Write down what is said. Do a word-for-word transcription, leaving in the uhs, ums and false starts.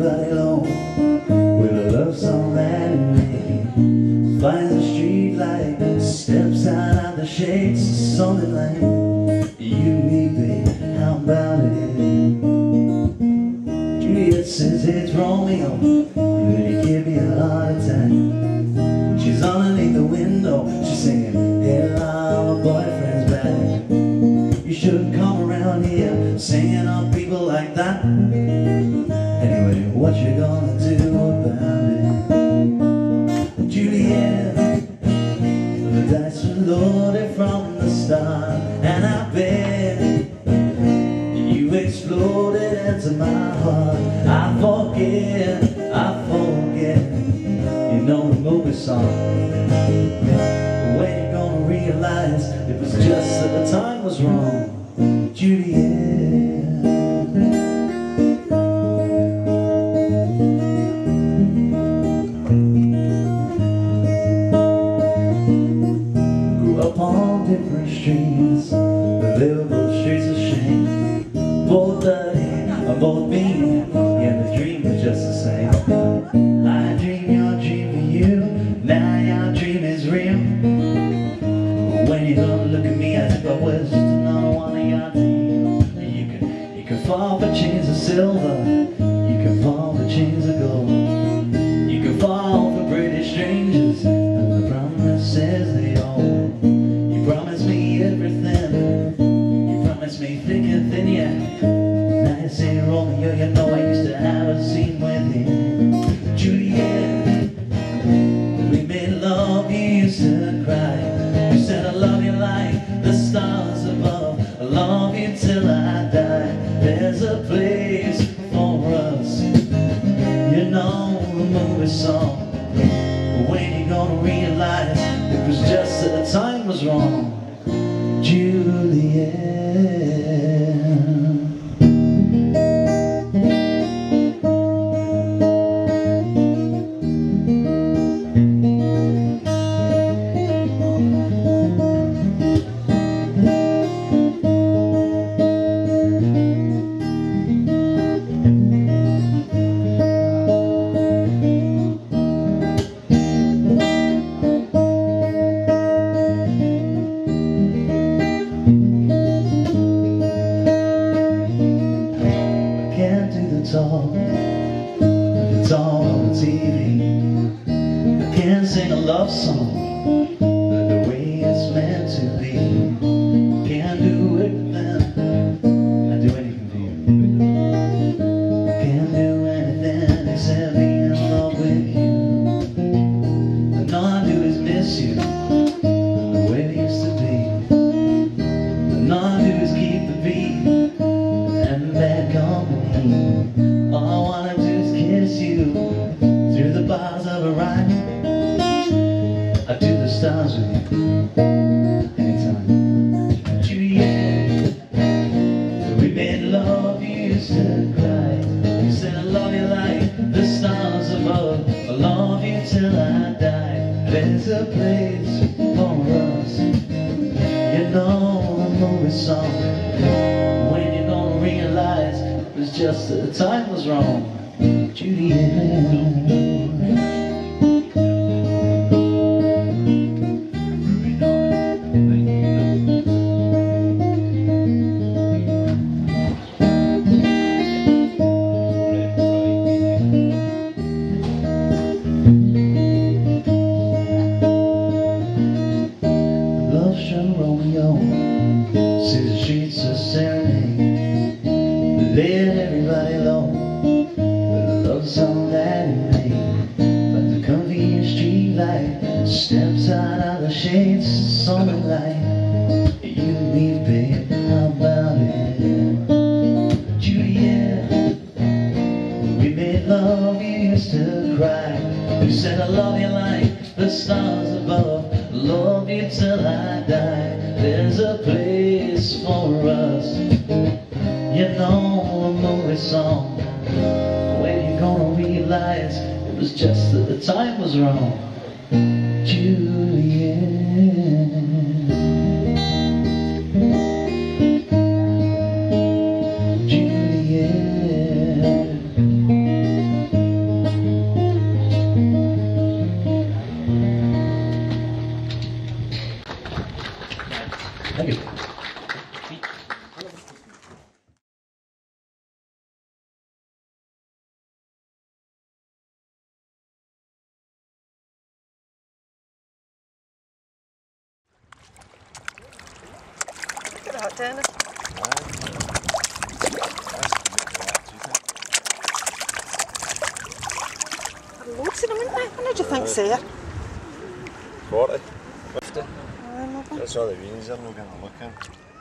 everybody alone with a love song that it made. Finds a street light, steps out of the shades, something like you, me, babe, how about it? Juliet says it's Romeo, you really give me a heart attack. She's underneath the window, she's singing, hey, my boyfriend's back. You shouldn't come around here singing on people like that. Anyway, what you gonna do about it? Juliet, the dice were loaded from the start, and I bet you exploded into my heart. I forget, I forget, you know the movie song. When you gonna realize it was just that the time was wrong, Juliet? Grew up on different streets, the Liverpool streets of shame. Both dirty, both mean, yeah, the dream was just the same. I dream your dream for you, now your dream is real. When you don't look at me, I think I was just another one of your dreams. You can, you can fall for chains of silver, you can fall for chains of gold, you can fall for pretty strangers and the promises they hold. You promised me everything, you promised me thick and thin, yeah. Now you say, Romeo, you know I used to have a scene with you. Juliet, we made love, you used to cry. You said I love you like the stars above, I love you till I die. There's a place for us, you know the movie song. But when you gonna realize it was just that the time was wrong, Juliet? Talk, it's all on the T V. I can't sing a love song the way it's meant to be. Can't do everything, I do anything for you. Can't do anything except be in love with you. And all I do is miss you the way it used to be. And all I do is keep the beat and bad company. All I wanna do is kiss you through the bars of a ride. I do the stars with you anytime. Juliet, we made love, you used to cry. You said I love you like the stars above, I love you till I die. There's a place for us, you know the movie song. When you gonna realize it was just that the time was wrong, Juliet? Love show Romeo, see the streets of serenade, let everybody alone, the love song that he made. But the convenient street light steps out of the shades, something like you and me, babe, how about it? Juliet, we made love, you used to cry. You said I love you like the stars above, I love you till I die. There's a place for us, you know a movie song. When you gonna realize it was just that the time was wrong, Juliet? Juliet. out, Dennis. Loads of them, isn't there? What do you think, Sarah? forty, fifty. That's all the beans are not going to look in.